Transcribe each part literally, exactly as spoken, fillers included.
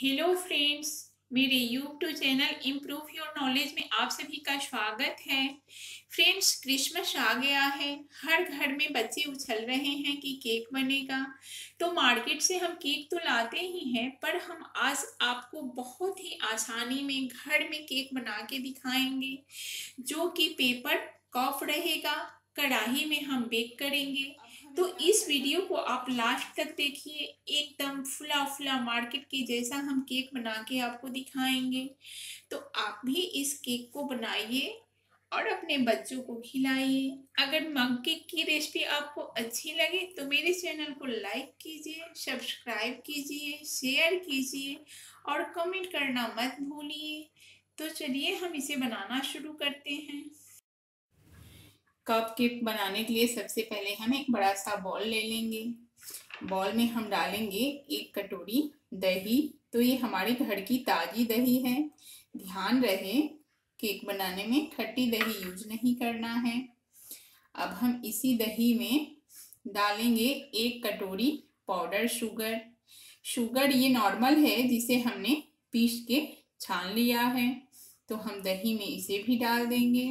Hello friends, मेरे YouTube channel Improve Your Knowledge में आप सभी का स्वागत है। फ्रेंड्स, क्रिसमस आ गया है। हर घर में बच्चे उछल रहे हैं कि केक बनेगा। तो मार्केट से हम केक तो लाते ही हैं, पर हम आज आपको बहुत ही आसानी में घर में केक बना के दिखाएंगे, जो कि पेपर कप रहेगा। कढ़ाई में हम बेक करेंगे। तो इस वीडियो को आप लास्ट तक देखिए। एकदम फुला फुला मार्केट के जैसा हम केक बना के आपको दिखाएंगे। तो आप भी इस केक को बनाइए और अपने बच्चों को खिलाइए। अगर मग केक की रेसिपी आपको अच्छी लगे तो मेरे चैनल को लाइक कीजिए, सब्सक्राइब कीजिए, शेयर कीजिए और कमेंट करना मत भूलिए। तो चलिए हम इसे बनाना शुरू करते हैं। कप केक बनाने के लिए सबसे पहले हम एक बड़ा सा बॉल ले लेंगे। बॉल में हम डालेंगे एक कटोरी दही। तो ये हमारे घर की ताज़ी दही है। ध्यान रहे, केक बनाने में खट्टी दही यूज नहीं करना है। अब हम इसी दही में डालेंगे एक कटोरी पाउडर शुगर। शुगर ये नॉर्मल है, जिसे हमने पीस के छान लिया है। तो हम दही में इसे भी डाल देंगे।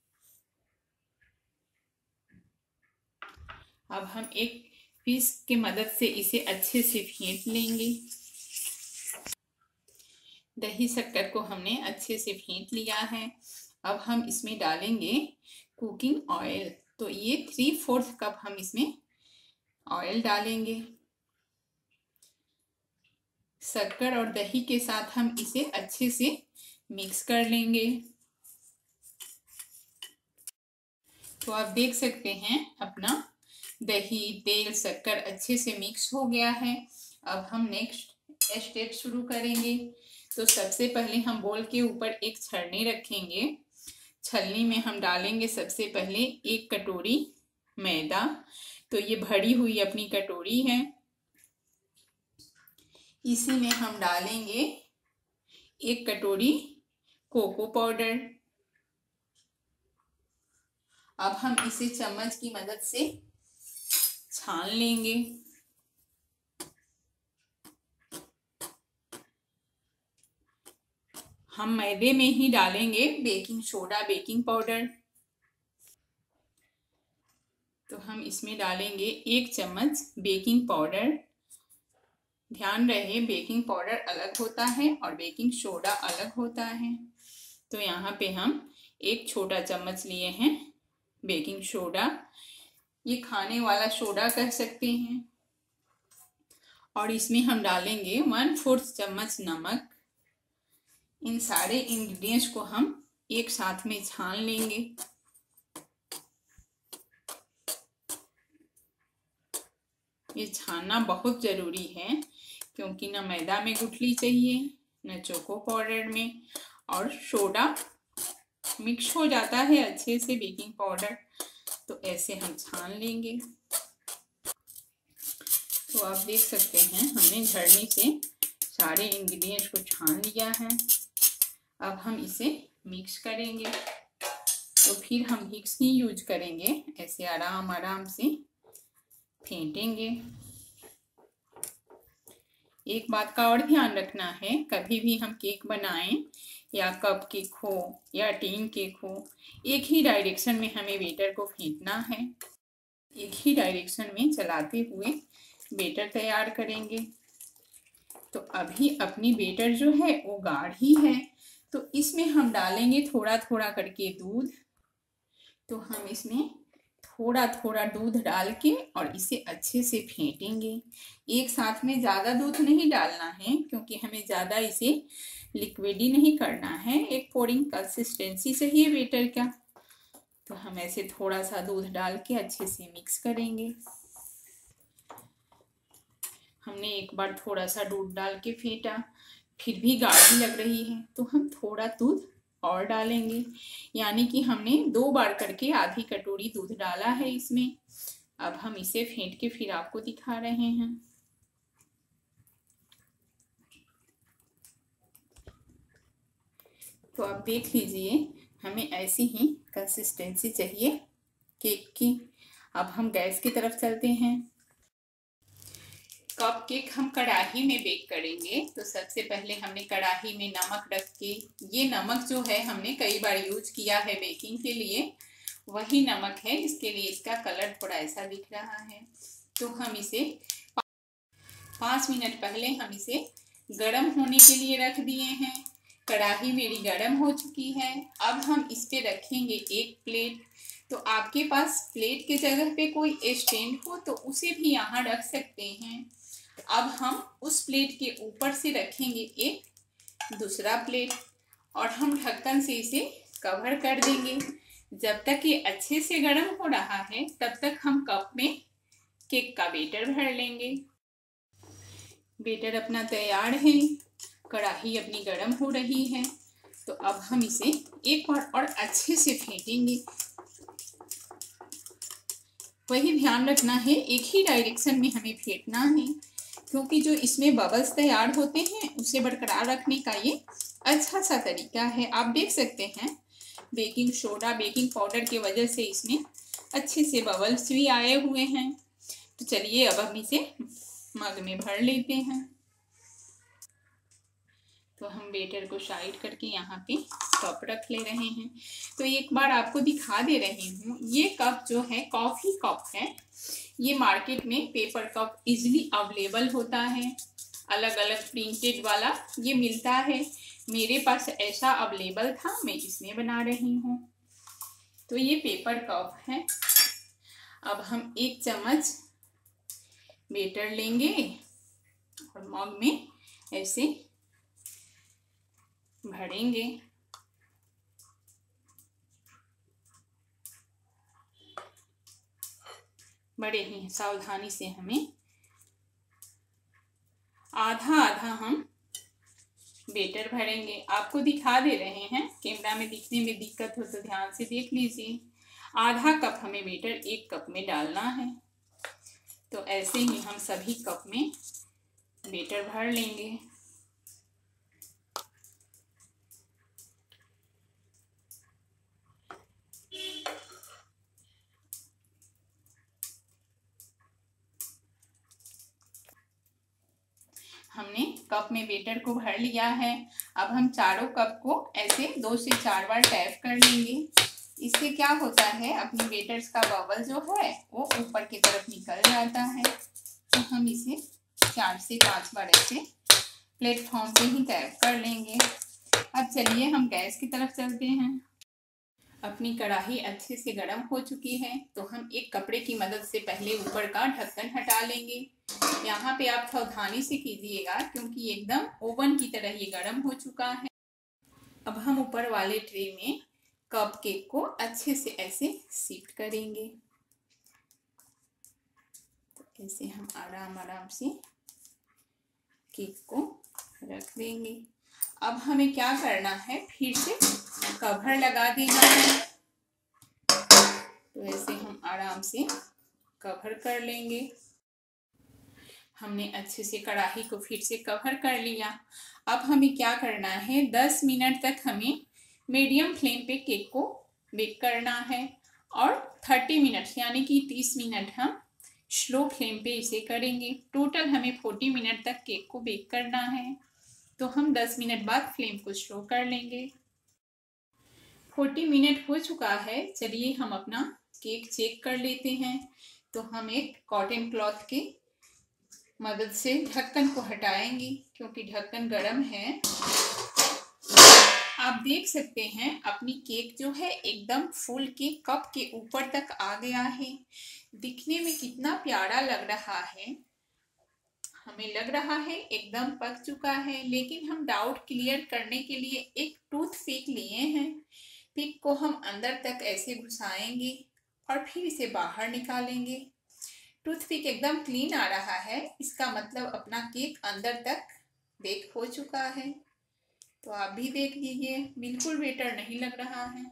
अब हम एक पीस की मदद से इसे अच्छे से फेंट लेंगे। दही शक्कर को हमने अच्छे से फेंट लिया है। अब हम इसमें डालेंगे कुकिंग ऑयल। तो ये थ्री फोर्थ कप हम इसमें ऑयल डालेंगे। शक्कर और दही के साथ हम इसे अच्छे से मिक्स कर लेंगे। तो आप देख सकते हैं अपना दही, तेल, शक्कर अच्छे से मिक्स हो गया है। अब हम नेक्स्ट स्टेप शुरू करेंगे। तो सबसे पहले हम बोल के ऊपर एक छलनी रखेंगे। छलनी में हम डालेंगे सबसे पहले एक कटोरी मैदा। तो ये भरी हुई अपनी कटोरी है। इसी में हम डालेंगे एक कटोरी कोको पाउडर। अब हम इसे चम्मच की मदद से छान लेंगे। हम मैदे में ही डालेंगे बेकिंग सोडा, बेकिंग पाउडर। तो हम इसमें डालेंगे एक चम्मच बेकिंग पाउडर। ध्यान रहे, बेकिंग पाउडर अलग होता है और बेकिंग सोडा अलग होता है। तो यहाँ पे हम एक छोटा चम्मच लिए हैं बेकिंग सोडा। ये खाने वाला सोडा कह सकते हैं। और इसमें हम डालेंगे वन फोर्थ चम्मच नमक। इन सारे इंग्रेडिएंट्स को हम एक साथ में छान लेंगे। ये छानना बहुत जरूरी है, क्योंकि ना मैदा में गुठली चाहिए, न चोको पाउडर में, और सोडा मिक्स हो जाता है अच्छे से बेकिंग पाउडर। तो ऐसे हम छान लेंगे। तो आप देख सकते हैं हमने झड़नी से सारे इंग्रेडिएंट्स को छान लिया है। अब हम इसे मिक्स करेंगे। तो फिर हम विक्स ही यूज करेंगे। ऐसे आराम आराम से फेंटेंगे। एक बात का और ध्यान रखना है, कभी भी हम केक बनाएं, या कप केक हो या टीन केक हो, एक ही डायरेक्शन में हमें बेटर को फेंटना है। एक ही डायरेक्शन में चलाते हुए बेटर तैयार करेंगे। तो अभी अपनी बेटर जो है वो गाढ़ी है। तो इसमें हम डालेंगे थोड़ा थोड़ा करके दूध। तो हम इसमें थोड़ा थोड़ा दूध डाल के और इसे अच्छे से फेंटेंगे। एक साथ में ज़्यादा दूध नहीं डालना है, क्योंकि हमें ज़्यादा इसे लिक्विडी नहीं करना है। एक पोरिंग कंसिस्टेंसी चाहिए बेटर का। तो हम ऐसे थोड़ा सा दूध डाल के अच्छे से मिक्स करेंगे। हमने एक बार थोड़ा सा दूध डाल के फेंटा, फिर भी गाढ़ी लग रही है, तो हम थोड़ा दूध और डालेंगे। यानी कि हमने दो बार करके आधी कटोरी दूध डाला है इसमें। अब हम इसे फेंट के फिर आपको दिखा रहे हैं। तो आप देख लीजिए, हमें ऐसी ही कंसिस्टेंसी चाहिए केक की। अब हम गैस की तरफ चलते हैं। कप केक हम कढ़ाई में बेक करेंगे। तो सबसे पहले हमने कढ़ाई में नमक रख के, ये नमक जो है हमने कई बार यूज किया है बेकिंग के लिए, वही नमक है, इसके लिए इसका कलर थोड़ा ऐसा दिख रहा है। तो हम इसे पाँच मिनट पहले हम इसे गरम होने के लिए रख दिए हैं। कढ़ाई मेरी गरम हो चुकी है। अब हम इस पे रखेंगे एक प्लेट। तो आपके पास प्लेट के जगह पे कोई स्टैंड हो तो उसे भी यहाँ रख सकते हैं। अब हम उस प्लेट के ऊपर से रखेंगे एक दूसरा प्लेट और हम ढक्कन से इसे कवर कर देंगे। जब तक ये अच्छे से गर्म हो रहा है तब तक हम कप में केक का बैटर भर लेंगे। बैटर अपना तैयार है, कढ़ाई अपनी गर्म हो रही है। तो अब हम इसे एक बार और अच्छे से फेंटेंगे। वही ध्यान रखना है, एक ही डायरेक्शन में हमें फेंटना है, क्योंकि जो इसमें बबल्स तैयार होते हैं उसे बरकरार रखने का ये अच्छा सा तरीका है। आप देख सकते हैं बेकिंग सोडा, बेकिंग पाउडर की वजह से इसमें अच्छे से बबल्स भी आए हुए हैं। तो चलिए अब हम इसे मग में भर लेते हैं। तो हम बैटर को साइड करके यहाँ पे कप रख ले रहे हैं। तो एक बार आपको दिखा दे रही हूँ, ये कप जो है कॉफ़ी कप है। ये मार्केट में पेपर कप इजीली अवेलेबल होता है, अलग अलग प्रिंटेड वाला ये मिलता है। मेरे पास ऐसा अवेलेबल था, मैं इसमें बना रही हूँ। तो ये पेपर कप है। अब हम एक चम्मच बैटर लेंगे और मग में ऐसे भरेंगे। बड़े ही सावधानी से हमें आधा आधा हम बैटर भरेंगे। आपको दिखा दे रहे हैं, कैमरा में दिखने में दिक्कत हो तो ध्यान से देख लीजिए। आधा कप हमें बैटर एक कप में डालना है। तो ऐसे ही हम सभी कप में बैटर भर लेंगे। हमने कप में बैटर को भर लिया है। अब हम चारों कप को ऐसे दो से चार बार टैप कर लेंगे। इससे क्या होता है, अपनी बैटर्स का बबल जो है वो ऊपर की तरफ निकल जाता है। तो हम इसे चार से पांच बार ऐसे प्लेटफॉर्म पे ही टैप कर लेंगे। अब चलिए हम गैस की तरफ चलते हैं। अपनी कढ़ाई अच्छे से गर्म हो चुकी है। तो हम एक कपड़े की मदद से पहले ऊपर का ढक्कन हटा लेंगे। यहाँ पे आप सावधानी से कीजिएगा, क्योंकि एकदम ओवन की तरह ये गर्म हो चुका है। अब हम ऊपर वाले ट्रे में कप केक को अच्छे से ऐसे शिफ्ट करेंगे। तो ऐसे हम आराम आराम से केक को रख देंगे। अब हमें क्या करना है, फिर से कवर लगा देना है। तो ऐसे हम आराम से कवर कर लेंगे। हमने अच्छे से कढ़ाई को फिर से कवर कर लिया। अब हमें क्या करना है, दस मिनट तक हमें मीडियम फ्लेम पे केक को बेक करना है और तीस मिनट यानी कि तीस मिनट हम स्लो फ्लेम पे इसे करेंगे। टोटल हमें चालीस मिनट तक केक को बेक करना है। तो हम दस मिनट बाद फ्लेम को स्लो कर लेंगे। चालीस मिनट हो चुका है। चलिए हम अपना केक चेक कर लेते हैं। तो हम एक कॉटन क्लॉथ के मदद से ढक्कन को हटाएंगे, क्योंकि ढक्कन गरम है। आप देख सकते हैं अपनी केक जो है एकदम फुल के कप के ऊपर तक आ गया है। दिखने में कितना प्यारा लग रहा है। हमें लग रहा है एकदम पक चुका है, लेकिन हम डाउट क्लियर करने के लिए एक टूथ पिक लिए हैं। पिक को हम अंदर तक ऐसे घुसाएंगे और फिर इसे बाहर निकालेंगे। टूथपिक एकदम क्लीन आ रहा है, इसका मतलब अपना केक अंदर तक बेक हो चुका है। तो आप भी देख लीजिए, बिल्कुल बेटर नहीं लग रहा है।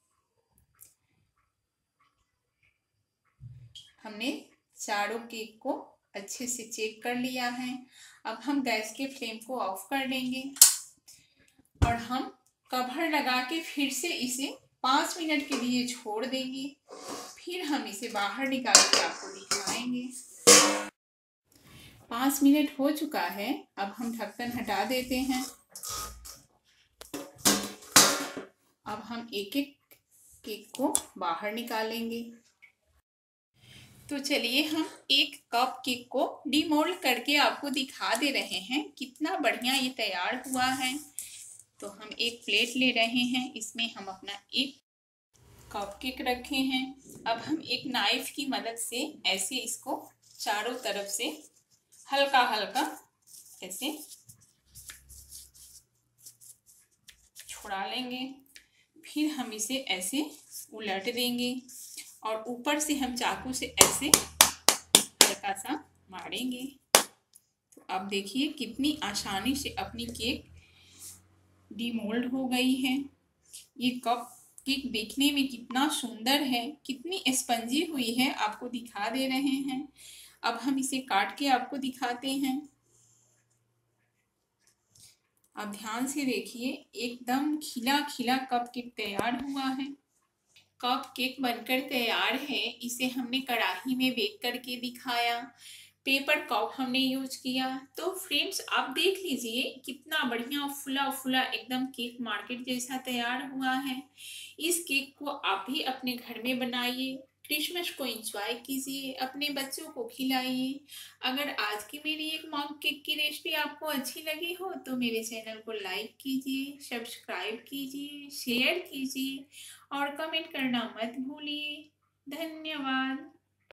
हमने चारों केक को अच्छे से चेक कर लिया है। अब हम गैस के फ्लेम को ऑफ कर देंगे और हम कवर लगा के फिर से इसे पाँच मिनट के लिए छोड़ देंगे। फिर हम इसे बाहर निकाल के आपको दिखाएंगे। पाँच मिनट हो चुका है। अब हम ढक्कन हटा देते हैं। अब हम एक एक केक को बाहर निकालेंगे। तो चलिए हम एक कप केक को डीमोल्ड करके आपको दिखा दे रहे हैं कितना बढ़िया ये तैयार हुआ है। तो हम एक प्लेट ले रहे हैं, इसमें हम अपना एक कप केक रखे हैं। अब हम एक नाइफ की मदद से ऐसे इसको चारों तरफ से हल्का हल्का ऐसे छुड़ा लेंगे। फिर हम इसे ऐसे उलट देंगे और ऊपर से हम चाकू से ऐसे हल्का सा मारेंगे। तो अब देखिए कितनी आसानी से अपनी केक डीमोल्ड हो गई है। ये कप केक देखने में कितना सुंदर है, कितनी स्पंजी हुई है, आपको दिखा दे रहे हैं। अब हम इसे काट के आपको दिखाते हैं। आप ध्यान से देखिए, एकदम खिला खिला कप केक तैयार हुआ है। कप केक बनकर तैयार है। इसे हमने कढ़ाई में बेक करके दिखाया। पेपर कप हमने यूज किया। तो फ्रेंड्स आप देख लीजिए कितना बढ़िया फुला फुला एकदम केक मार्केट जैसा तैयार हुआ है। इस केक को आप भी अपने घर में बनाइए, क्रिसमस को एंजॉय कीजिए, अपने बच्चों को खिलाइए। अगर आज की मेरी एक मॉम केक की रेसिपी आपको अच्छी लगी हो तो मेरे चैनल को लाइक कीजिए, सब्सक्राइब कीजिए, शेयर कीजिए और कमेंट करना मत भूलिए। धन्यवाद।